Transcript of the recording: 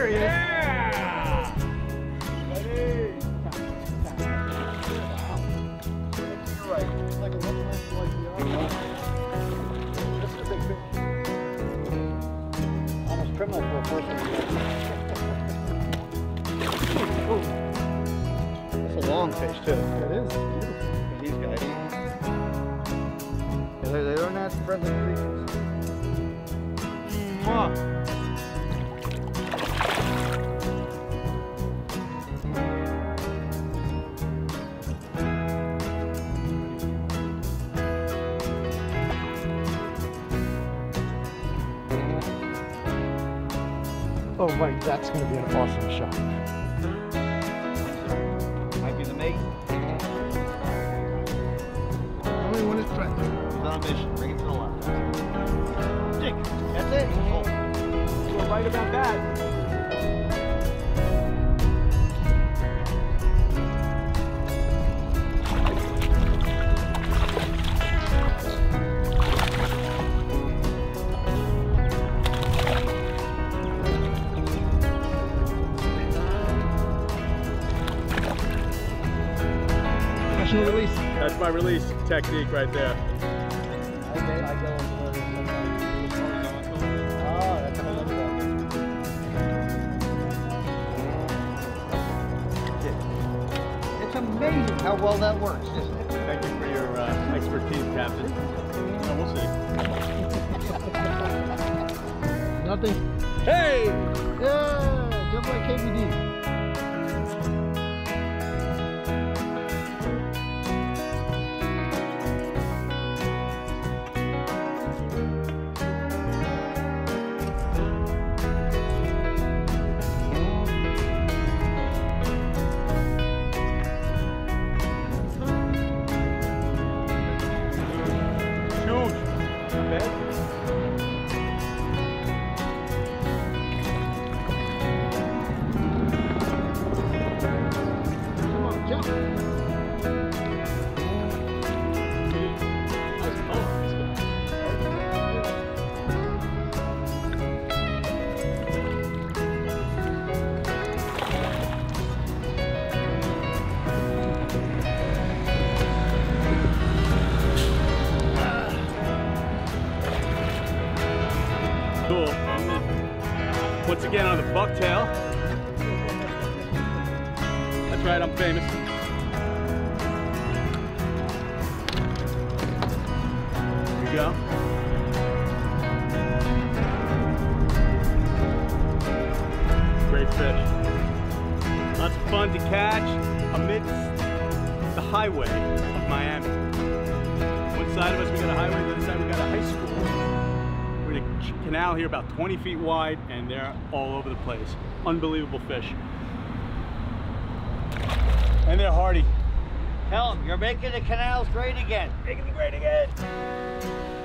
There he is. Yeah! Ready? You're right. It's like a one length like the other one. This is a big fish. Almost criminal for a first one. It's a long fish too. It is. These guys. They're not friendly creatures. Oh Mike, that's going to be an awesome shot. Might be the mate. Only one is threatened. He's on a mission. Bring it to the left. Dick. That's it. Oh. You were right about that. Release. That's my release technique right there. I go oh, that's how much it's amazing how well that works, isn't it? Thank you for your expertise, Captain. Oh, we'll see. Nothing. Hey! Yeah, just like KBD. Cool. Once again on the bucktail. That's right, I'm famous. Here we go. Great fish. Lots of fun to catch amidst the highway of Miami. One side of us we got a highway, the other side we got a high school. We're in a canal here about 20 feet wide and they're all over the place. Unbelievable fish. And they're hardy. Tell them, you're making the canals great again. Making it great again.